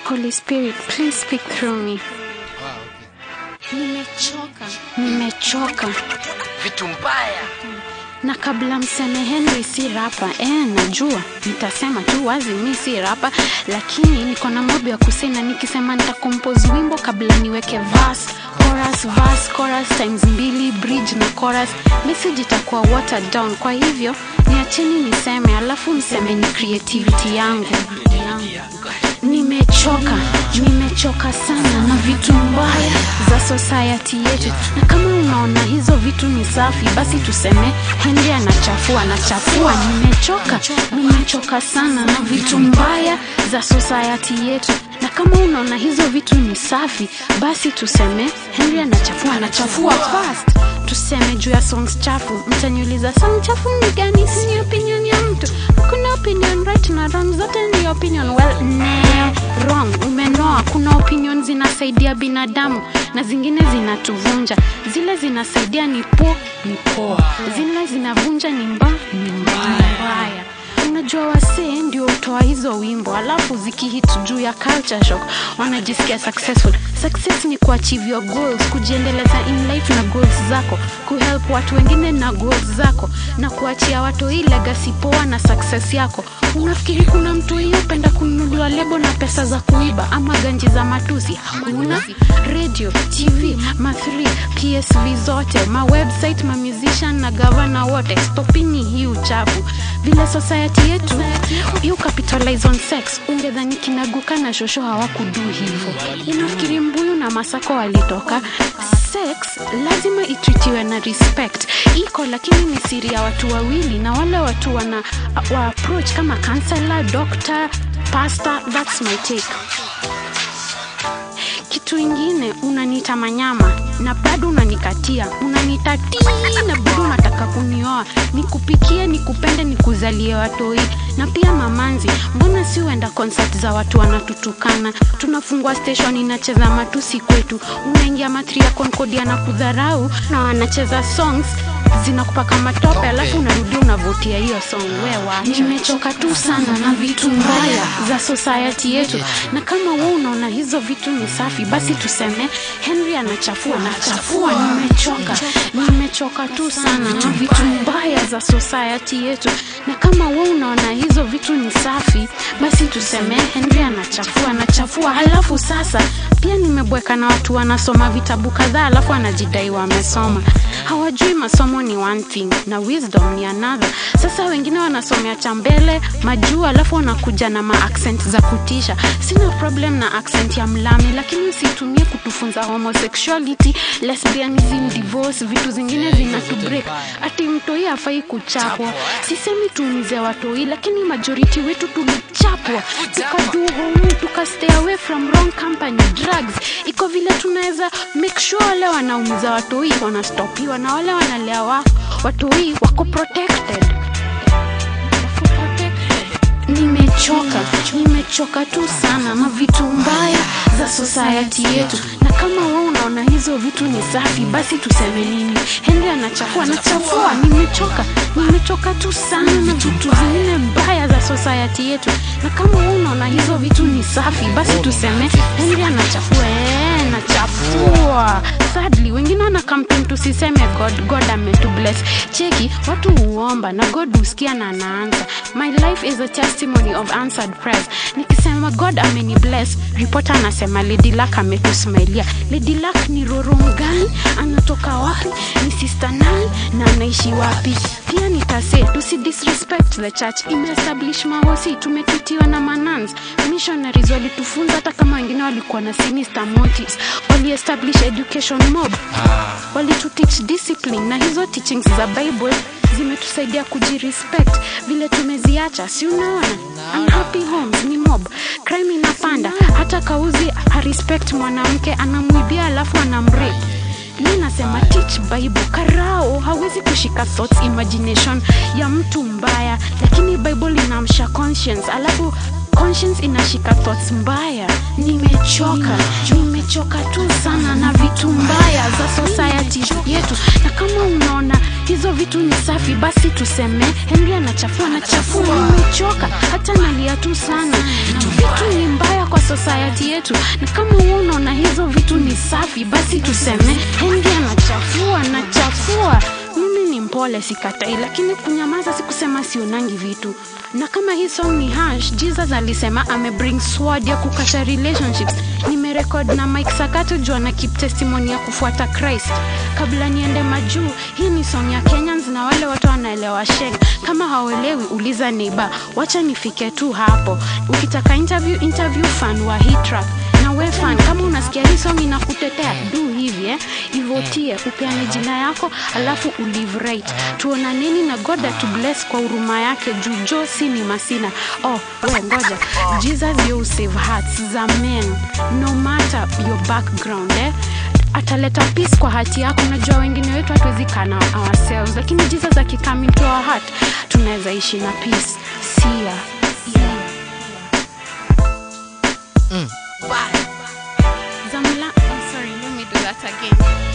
Holy Spirit, please speak through me. Nimechoka. Vitu mbaya. Na kabla mseme Henry si rapa, najua nitasema tu wazi mimi si rapa, lakini niko na mobi ya kusema nikisema nitacompose wimbo kabla niweke verse, chorus times 2, bridge na chorus, message itakuwa watered down. Kwa hivyo niacheni niseme, alafu mseme ni creativity yangu. Nimechoka sana na vitu mbaya za society yetu, na kama unaona hizo vitu ni safi, basi tuseme Henry anachafua. Nimechoka sana na vitu mbaya za society yetu, na kama unaona hizo vitu ni safi, basi tuseme Henry anachafua fast. Tuseme juu ya songs chafu. Mtaniuliza song chafu ni gani? Si opinion ya mtu. Kuna opinion right na wrong, zote ni opinion. Well, wrong. Umenoa. Kuna opinion zinasaidia binadamu na zingine zinatuvunja. Zile zinasaidia ni poa. Zile zinavunja ni mbaya. Unajua wasee ndio utoa hizo wimbo, alafu zikihit juu ya culture shock wanajisikia successful. Success ni kuachieve your goals, kujiendeleza in life na goals zako, kuhelp watu wengine na goals zako, na kuachia watu hii legacy poa na success yako. Unafikiri kuna mtu upenda kununuliwa lebo na pesa za kuiba ama ganji za matusi? Hakuna. Radio, TV, ma3, PSV zote, ma website, ma musician na governor wote, stopini hii uchafu. Vile society yetu you capitalize on sex, ungedhani kinaguka na shosho hawakudu hivyo. Unafikiri Mbuyu na Masako walitoka? Sex lazima itreatiwe na respect iko, lakini ni siri ya watu wawili, na wale watu wa approach kama counselor, doctor, pastor. That's my take. Kitu ingine, unaniita manyama na bado unanikatia, unanitatii na bado unataka kunioa, nikupikie, nikupende, nikuzalie watoi. Na pia mamanzi, mbona si uenda concert za watu wanatutukana? Tunafungua station inacheza matusi kwetu, unaingia matri ya Concordia na kudharau, na wanacheza songs zinakupaka matope, alafu unarudi unavutia hiyo song. Wewe nimechoka tu sana na vitu mbaya za society yetu, na kama wewe unaona hizo vitu ni safi, basi tuseme Henry anachafua. Nimechoka tu sana na vitu mbaya za society yetu, na kama wewe unaona hizo vitu ni safi, basi tuseme Henry anachafua. Halafu sasa pia nimebweka na watu wanasoma vitabu kadhaa, alafu anajidai wamesoma. Hawajui masomo ni one thing na wisdom ni another. Sasa wengine wanasomea chambele majuu, alafu wanakuja na ma-accent za kutisha. Sina problem na accent ya Mlami, lakini usitumie kutufunza homosexuality, lesbianism, divorce, vitu zingine zinatubreak. Ati mtoi hafai kuchapwa. Sisemi tuumize watoi, lakini majority wetu tulichapwa. Tukastay away from wrong company, drugs. Iko vile tunaweza make sure wale wanaumiza watoi wanastopiwa, na wale wanalea watoi wako protected. Nimechoka tu sana na vitu mbaya za society yetu, na kama wewe unaona hizo vitu ni safi, basi tuseme nini? Henry anachafua. Nimechoka tu sana na vitu zingine mbaya za society yetu, na kama wewe unaona hizo vitu ni safi, basi tuseme Henry anachafua. Sadly, wengine wana campaign tusiseme God to bless. Cheki, watu huomba na God husikia na anaanza. My life is a testimony of answered prayers. Nikisema God ameni bless, reporter anasema Lady Luck ametusmailia. Lady Luck ni roro mgani? Anatoka wapi? Ni sister nani? Na anaishi wapi? Pia nitase tusi disrespect the church. Imeestablish mahosi, tumetitiwa na manans. Missionaries walitufunza hata kama wengine walikuwa na sinister motives. Wali establish education mob, wali to teach discipline, na hizo teachings za Bible zimetusaidia kujirespect. Vile tumeziacha, si unaona? Unhappy homes ni mob, crime inapanda, hata kauzi respect mwanamke, anamuibia alafu anamrape. Mimi nasema teach Bible. Karao hawezi kushika thoughts, imagination ya mtu mbaya, lakini Bible inamsha conscience, alafu conscience inashika thoughts mbaya. Nimechoka tu sana na vitu mbaya za society yetu, na kama unaona hizo vitu ni safi, basi tuseme Henry anachafua. Nimechoka, hata nalia tu sana. Vitu ni mbaya kwa society. society yetu. Na kama unaona hizo vitu ni safi, basi tuseme Henry anachafua. Mimi ni mpole sikatai, lakini kunyamaza si kusema sionangi vitu. Na kama hii song ni harsh, Jesus alisema bring sword ya kukata relationships. Nimerecord na Mike Sakato juu na keep testimony ya kufuata Christ. Kabla niende majuu, hii ni song ya Kenyans na wale watu wanaelewa sheng. Kama hawelewi uliza neighbor, wacha nifike tu hapo. Ukitaka interview fan wa hii track. Na we fan, kama unasikia hii song inakutetea, do hivi ivotie, upeane jina yako, alafu ulive right. Tuonaneni na God to bless kwa huruma yake juu Josi ni masina. We ngoja, Jesus you save hearts za men, no matter your background ataleta peace kwa hati yako. Unajua wengine wetu hatuwezi kana ourselves, lakini Jesus akikam into our heart, tunaweza ishi na peace. See ya. Zamila, sorry, let me do that again.